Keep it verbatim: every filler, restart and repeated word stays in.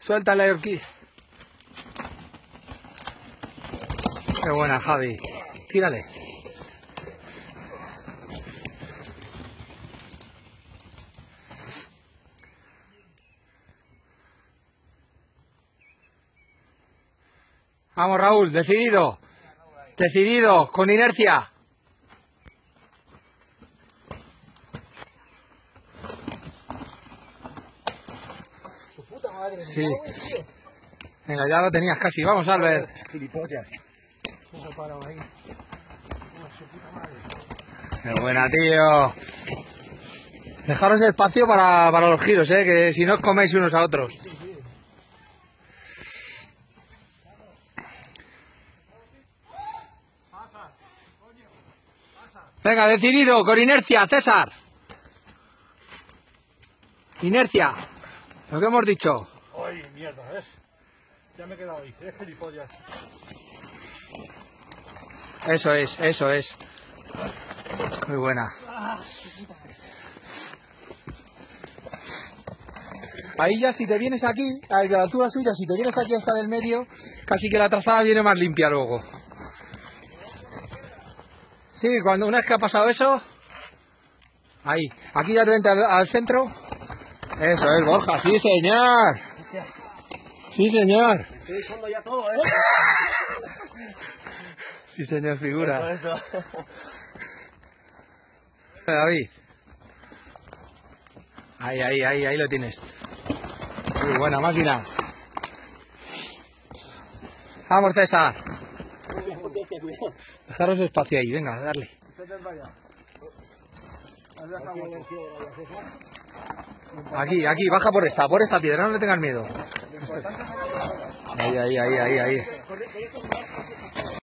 Suéltale, Orquí. Qué buena, Javi. Tírale. Vamos, Raúl, decidido. Decidido, con inercia. Su puta madre. Sí. Venga, ya lo tenías casi. Vamos, Albert. Gilipollas. No se parado ahí. Su puta madre. Qué buena, tío. Dejaros espacio para, para los giros, eh, que si no os coméis unos a otros. Sí, sí. Venga, decidido, con inercia, César. Inercia. Lo que hemos dicho. Ay, mierda, ¿ves? Ya me he quedado ahí. Es gilipollas. Eso es, eso es. Muy buena. Ahí ya si te vienes aquí, a la altura suya, si te vienes aquí hasta del medio, casi que la trazada viene más limpia luego. Sí, cuando una vez que ha pasado eso, ahí, aquí ya te vente al, al centro. Eso es, Borja, sí señor. Sí señor. Estoy echando ya todo, ¿eh? Sí señor, figura. Eso, eso. David. Ahí, ahí, ahí, ahí lo tienes. Muy buena máquina. Vamos, César. Dejaros espacio ahí, venga, darle. Aquí, aquí, baja por esta, por esta piedra, no le tengas miedo. Ahí, ahí, ahí, ahí, ahí.